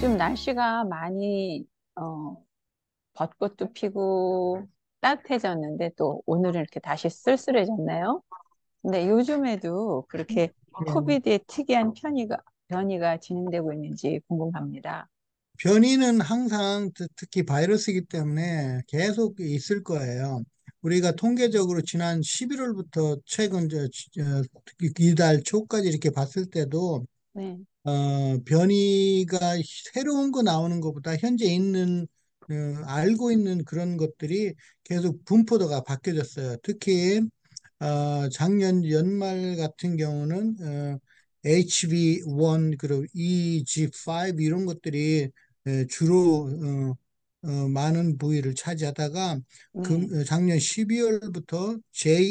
요즘 날씨가 많이 어, 벚꽃도 피고 따뜻해졌는데 또 오늘은 이렇게 다시 쓸쓸해졌네요. 근데 요즘에도 그렇게 예, 코비드의 특이한 변이가 진행되고 있는지 궁금합니다. 변이는 항상 특히 바이러스이기 때문에 계속 있을 거예요. 우리가 통계적으로 지난 11월부터 최근 특히 이달 초까지 이렇게 봤을 때도 네, 변이가 새로운 거 나오는 것보다 현재 있는 알고 있는 그런 것들이 계속 분포도가 바뀌어졌어요. 특히 작년 연말 같은 경우는 HV1 그리고 EG5 이런 것들이 주로 많은 부위를 차지하다가 네, 작년 12월부터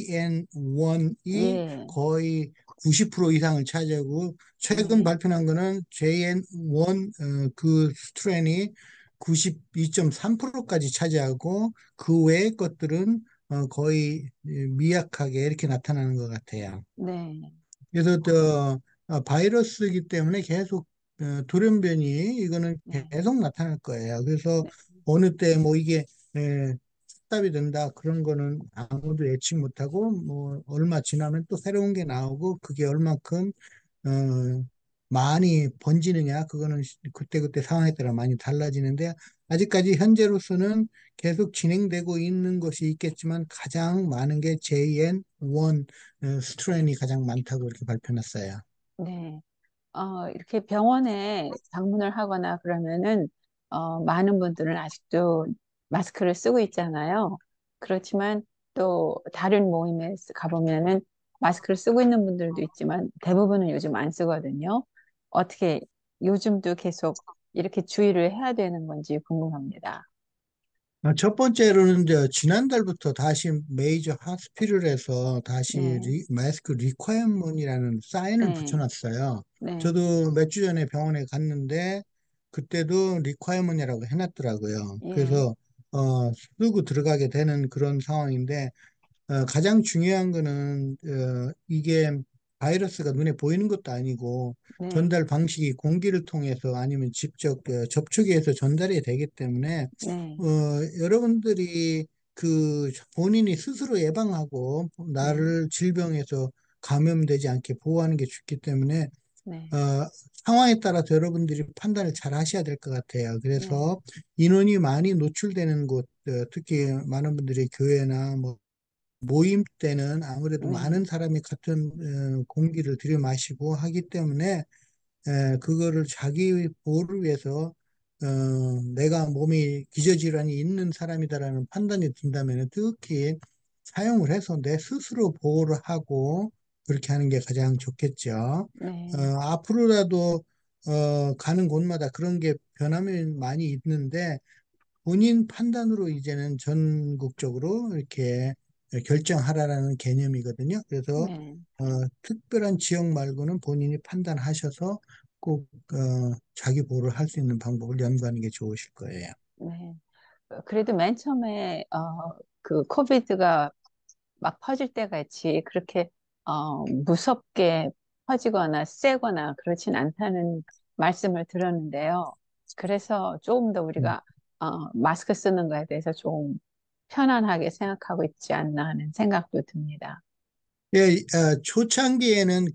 JN1이 예, 거의 90% 이상을 차지하고 최근 네, 발표한 거는 JN1 그 스트레인이 92.3%까지 차지하고 그 외의 것들은 거의 미약하게 이렇게 나타나는 것 같아요. 네, 그래서 바이러스이기 때문에 계속 돌연변이 이거는 네, 계속 나타날 거예요. 그래서 네, 어느 때 뭐 이게 답이 된다 그런 거는 아무도 예측 못하고 뭐 얼마 지나면 또 새로운 게 나오고 그게 얼마큼 어, 많이 번지느냐, 그거는 그때그때 상황에 따라 많이 달라지는데, 아직까지 현재로서는 계속 진행되고 있는 것이 있겠지만, 가장 많은 게 JN1 스트레인이 가장 많다고 이렇게 발표났어요. 네. 이렇게 병원에 방문을 하거나 그러면은, 많은 분들은 아직도 마스크를 쓰고 있잖아요. 그렇지만 또 다른 모임에 가보면은 마스크를 쓰고 있는 분들도 있지만 대부분은 요즘 안 쓰거든요. 어떻게 요즘도 계속 이렇게 주의를 해야 되는 건지 궁금합니다. 첫 번째로는 이제 지난달부터 다시 메이저 하스피럴에서 다시 네, 마스크 리ኳ이어먼이라는 사인을 네, 붙여놨어요. 네, 저도 몇 주 전에 병원에 갔는데 그때도 리ኳ이어먼이라고 해놨더라고요. 예, 그래서 쓰고 들어가게 되는 그런 상황인데 가장 중요한 거는 이게 바이러스가 눈에 보이는 것도 아니고 네, 전달 방식이 공기를 통해서 아니면 직접 접촉에서 전달이 되기 때문에 네, 여러분들이 그 본인이 스스로 예방하고 네, 나를 질병에서 감염되지 않게 보호하는 게 좋기 때문에 네, 어, 상황에 따라서 여러분들이 판단을 잘 하셔야 될 것 같아요. 네, 그래서 인원이 많이 노출되는 곳, 특히 많은 분들이 교회나 뭐 모임 때는 아무래도 네, 많은 사람이 같은 공기를 들이마시고 하기 때문에 그거를 자기 보호를 위해서 내가 몸이 기저질환이 있는 사람이다라는 판단이 든다면 특히 사용을 해서 내 스스로 보호를 하고 그렇게 하는 게 가장 좋겠죠. 네, 앞으로라도 가는 곳마다 그런 게 변함이 많이 있는데 본인 판단으로 이제는 전국적으로 이렇게 결정하라라는 개념이거든요. 그래서 네, 어, 특별한 지역 말고는 본인이 판단하셔서 꼭 자기 보호를 할 수 있는 방법을 연구하는 게 좋으실 거예요. 네. 그래도 맨 처음에 그 코비드가 막 퍼질 때 같이 그렇게 무섭게 퍼지거나 세거나 그렇진 않다는 말씀을 들었는데요. 그래서 조금 더 음. 우리가 마스크 쓰는 거에 대해서 좀 편안하게 생각하고 있지 않나 하는 생각도 듭니다. 예, 초창기에는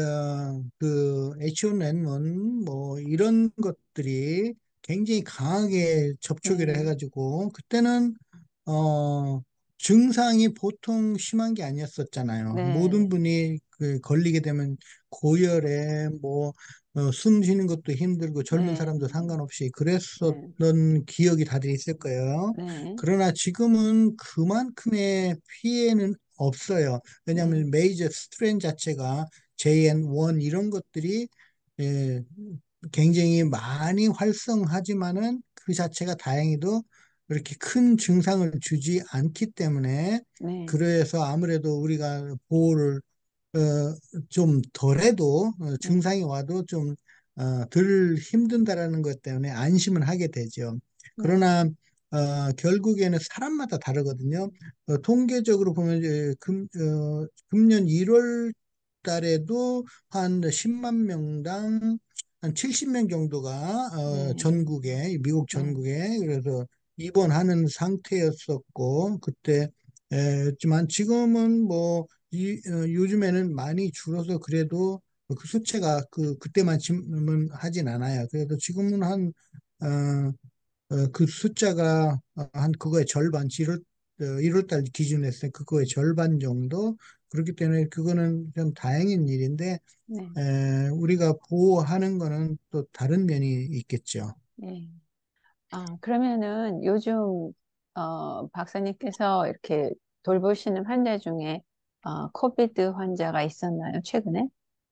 그 H1N1 뭐 이런 것들이 굉장히 강하게 접촉을 네, 해가지고 그때는 어, 증상이 보통 심한 게 아니었었잖아요. 모든 네, 분이 그 걸리게 되면 고열에 뭐 숨 쉬는 것도 힘들고 젊은 네, 사람도 상관없이 네, 그랬었던 기억이 다들 있을 거예요. 네, 그러나 지금은 그만큼의 피해는 없어요. 네, 왜냐하면 메이저 스트레인 자체가 JN1 이런 것들이 예, 굉장히 많이 활성하지만은 그 자체가 다행히도 그렇게 큰 증상을 주지 않기 때문에 네, 그래서 아무래도 우리가 보호를 좀 덜해도 네, 증상이 와도 좀 덜 힘든다라는 것 때문에 안심을 하게 되죠. 네, 그러나 결국에는 사람마다 다르거든요. 통계적으로 보면 금년 1월 달에도 한 10만 명당 한 70명 정도가 네, 전국에 미국 네, 전국에 그래서 입원하는 상태였었고 그때 였지만 지금은 뭐 요즘에는 많이 줄어서 그래도 그 수치가 그때만큼은 하진 않아요. 그래도 지금은 한 어, 그 숫자가 한 그거의 절반, 1월 달 기준으로 했을 때 그거의 절반 정도 그렇기 때문에 그거는 좀 다행인 일인데 네, 우리가 보호하는 거는 또 다른 면이 있겠죠. 네. 그러면은 요즘, 박사님께서 이렇게 돌보시는 환자 중에, 코비드 환자가 있었나요, 최근에?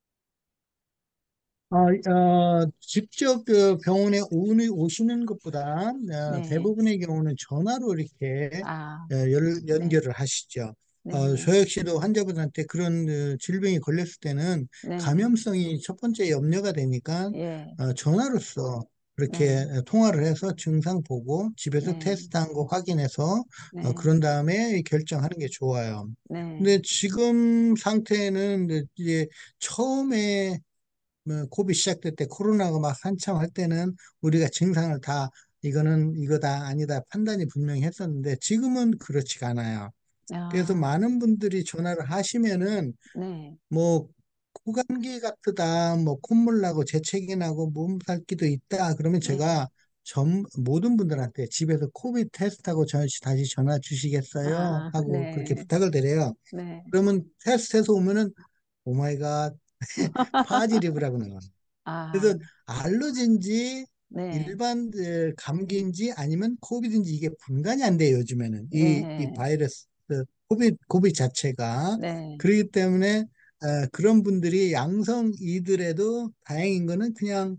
직접 그 병원에 오시는 것보다 네. 대부분의 경우는 전화로 이렇게 아, 네, 연결을 하시죠. 네, 저 역시도 환자분한테 그런 질병이 걸렸을 때는 네, 감염성이 첫 번째 염려가 되니까 예, 전화로서 그렇게 네, 통화를 해서 증상 보고 집에서 네, 테스트한 거 확인해서 네, 그런 다음에 결정하는 게 좋아요. 네, 근데 지금 상태는 이제 처음에 뭐 코비드 시작될 때 코로나가 막 한참 할 때는 우리가 증상을 다 이거는 이거다 아니다 판단이 분명히 했었는데 지금은 그렇지가 않아요. 그래서 아, 많은 분들이 전화를 하시면은 네, 뭐 코감기 같다, 뭐 콧물 나고 재채기 나고 몸살기도 있다. 그러면 네, 제가 모든 분들한테 집에서 코비드 테스트하고 다시 전화 주시겠어요? 하고 그렇게 네, 부탁을 드려요. 네, 그러면 테스트해서 오면은 오마이갓 파지리브라고 나와요. 아, 그래서 알러지인지 네, 일반 감기인지 아니면 코비드인지 이게 분간이 안 돼요, 요즘에는. 이 네, 바이러스, 코비드 자체가. 네, 그렇기 때문에 그런 분들이 양성이더라도 다행인 거는 그냥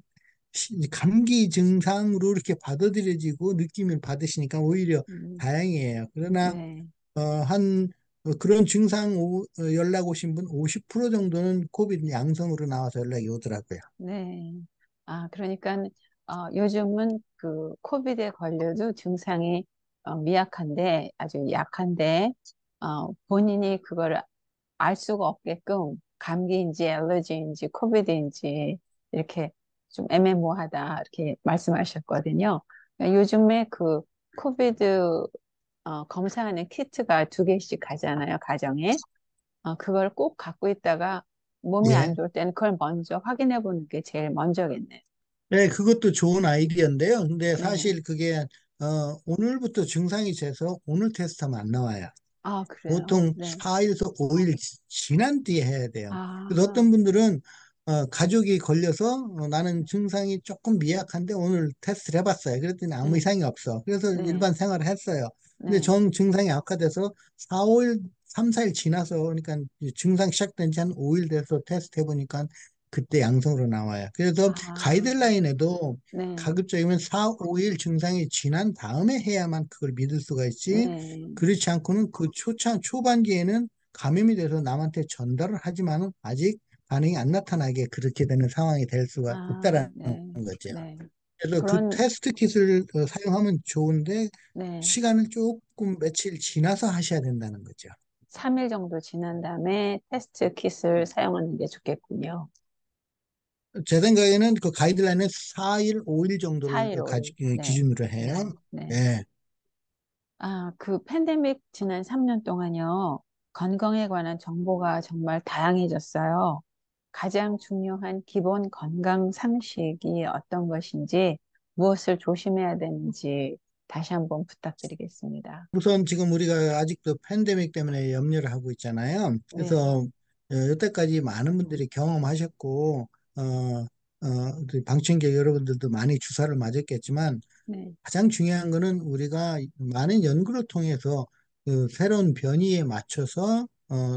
감기 증상으로 이렇게 받아들여지고 느낌을 받으시니까 오히려 음, 다행이에요. 그러나 네. 한 그런 증상 연락 오신 분 50% 정도는 코비드 양성으로 나와서 연락이 오더라고요. 네. 그러니까, 요즘은 그 코비드에 걸려도 증상이 미약한데, 아주 약한데, 본인이 그걸 알 수가 없게끔 감기인지 알러지인지 코비드인지 이렇게 좀 애매모호하다 이렇게 말씀하셨거든요. 그러니까 요즘에 그 코비드 검사하는 키트가 두 개씩 가잖아요, 가정에. 그걸 꼭 갖고 있다가 몸이 안 예. 좋을 때는 그걸 먼저 확인해 보는 게 제일 먼저겠네요. 네, 그것도 좋은 아이디어인데요. 근데 네. 사실 그게 오늘부터 증상이 돼서 오늘 테스트하면 안 나와요. 그래요? 보통 네. 4일에서 5일 지난 뒤에 해야 돼요. 그래서 아, 어떤 분들은 가족이 걸려서 나는 증상이 조금 미약한데 오늘 테스트를 해봤어요. 그랬더니 아무 네. 이상이 없어. 그래서 네. 일반 생활을 했어요. 근데 네. 전 증상이 악화돼서 4, 5일, 3, 4일 지나서 그러니까 이제 증상 시작된 지 한 5일 돼서 테스트 해보니까 그때 양성으로 나와요. 그래서 아, 가이드라인에도 네. 가급적이면 4, 5일 증상이 지난 다음에 해야만 그걸 믿을 수가 있지 네. 그렇지 않고는 그 초반기에는 감염이 돼서 남한테 전달을 하지만은 아직 반응이 안 나타나게 그렇게 되는 상황이 될 수가 있다라는 네. 거죠. 네. 그래서 그 그런, 테스트 킷을 사용하면 좋은데 네. 시간을 조금 며칠 지나서 하셔야 된다는 거죠. 3일 정도 지난 다음에 테스트 킷을 사용하는 게 좋겠군요. 제 생각에는 그 가이드라인은 4일, 5일 정도를 4일, 5일. 네. 기준으로 해요. 네. 네. 그 팬데믹 지난 3년 동안요, 건강에 관한 정보가 정말 다양해졌어요. 가장 중요한 기본 건강 상식이 어떤 것인지, 무엇을 조심해야 되는지 다시 한번 부탁드리겠습니다. 우선 지금 우리가 아직도 팬데믹 때문에 염려를 하고 있잖아요. 네, 그래서 여태까지 많은 분들이 경험하셨고 그 방청객 여러분들도 많이 주사를 맞았겠지만 네, 가장 중요한 거는 우리가 많은 연구를 통해서 그 새로운 변이에 맞춰서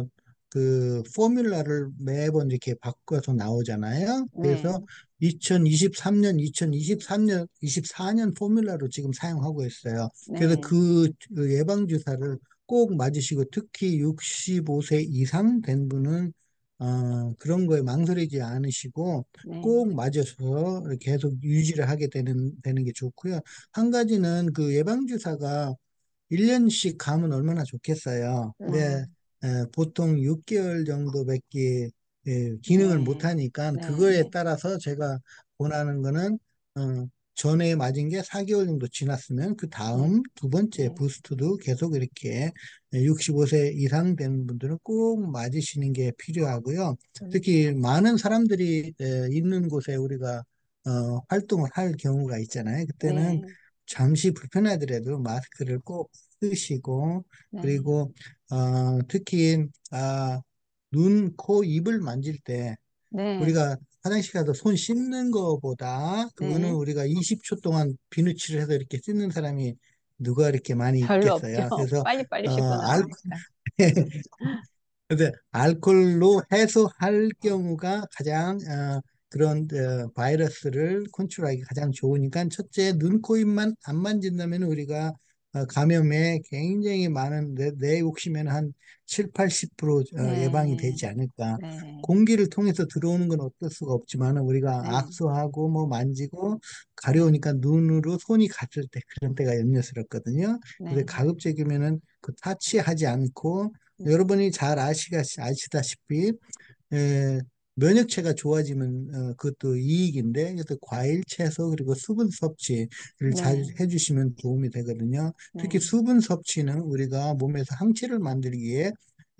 그 포뮬라를 매번 이렇게 바꿔서 나오잖아요. 그래서 네, 2023년, 2023년, 24년 포뮬라로 지금 사용하고 있어요. 그래서 네, 그 예방주사를 꼭 맞으시고 특히 65세 이상 된 분은 그런 거에 망설이지 않으시고 네, 꼭 맞아서 계속 유지를 하게 되는 게 좋고요. 한 가지는 그 예방주사가 1년씩 가면 얼마나 좋겠어요. 근데 아, 보통 6개월 정도밖에 기능을 못 네, 하니까 네, 그거에 네, 따라서 제가 권하는 거는 전에 맞은 게 4개월 정도 지났으면 그 네, 다음 두 번째 네, 부스트도 계속 이렇게 65세 이상 된 분들은 꼭 맞으시는 게 필요하고요. 특히 많은 사람들이 있는 곳에 우리가 활동을 할 경우가 있잖아요. 그때는 네, 잠시 불편하더라도 마스크를 꼭 쓰시고 네, 그리고 특히 눈, 코, 입을 만질 때 네, 우리가 화장실 가서 손 씻는 거보다 그거는 네. 우리가 20초 동안 비누칠을 해서 이렇게 씻는 사람이 누가 이렇게 많이 별로 없죠. 있겠어요. 그래서 빨리빨리 어, 씻고 알, 나오니까. 근데 알코올로 해소할 경우가 가장 그런 바이러스를 컨트롤하기 가장 좋으니까 첫째 눈, 코, 입만 안 만진다면 우리가 감염에 굉장히 많은 내 욕심에는 한 7, 80% 예방이 네, 되지 않을까. 네, 공기를 통해서 들어오는 건 어떨 수가 없지만 우리가 네, 악수하고 뭐 만지고 네, 가려우니까 눈으로 손이 갔을 때 그런 때가 염려스럽거든요. 그래서 네, 가급적이면은 그 타치하지 않고 네, 여러분이 잘 아시다시피 에, 면역체가 좋아지면 그것도 이익인데 그래서 과일, 채소 그리고 수분 섭취를 잘 네, 해주시면 도움이 되거든요. 특히 네, 수분 섭취는 우리가 몸에서 항체를 만들기에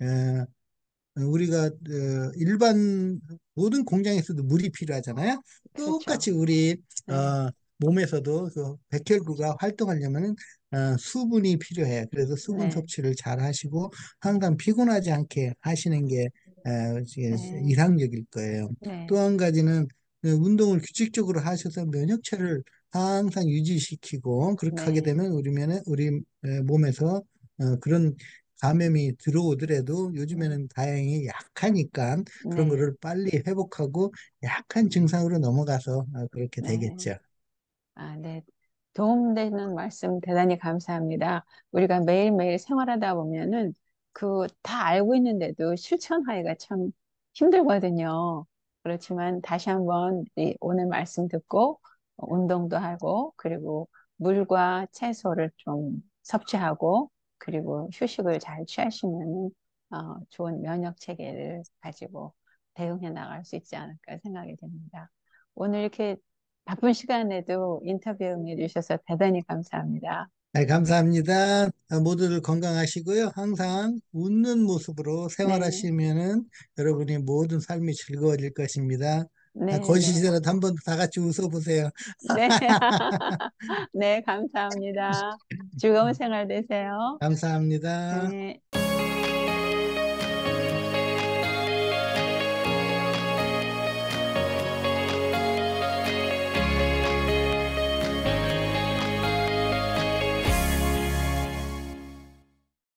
우리가 일반 모든 공장에서도 물이 필요하잖아요. 그렇죠. 똑같이 우리 네, 몸에서도 그 백혈구가 활동하려면 수분이 필요해요. 그래서 수분 네, 섭취를 잘 하시고 항상 피곤하지 않게 하시는 게 이게 네, 이상적일 거예요. 또 네, 한 가지는 운동을 규칙적으로 하셔서 면역체를 항상 유지시키고 그렇게 하게 네, 되면 우리 몸에서 그런 감염이 들어오더라도 네, 요즘에는 다행히 약하니까 그런 네, 거를 빨리 회복하고 약한 증상으로 넘어가서 그렇게 네. 되겠죠. 아, 네. 도움되는 말씀 대단히 감사합니다. 우리가 매일매일 생활하다 보면은 그 다 알고 있는데도 실천하기가 참 힘들거든요. 그렇지만 다시 한번 이 오늘 말씀 듣고 운동도 하고 그리고 물과 채소를 좀 섭취하고 그리고 휴식을 잘 취하시면은 좋은 면역 체계를 가지고 대응해 나갈 수 있지 않을까 생각이 됩니다. 오늘 이렇게 바쁜 시간에도 인터뷰 응해 주셔서 대단히 감사합니다. 네, 감사합니다. 모두들 건강하시고요. 항상 웃는 모습으로 네, 생활하시면은 여러분이 모든 삶이 즐거워질 것입니다. 네, 네, 거시기전에 한번 다 같이 웃어보세요. 네, 네, 감사합니다. 즐거운 생활 되세요. 감사합니다. 네.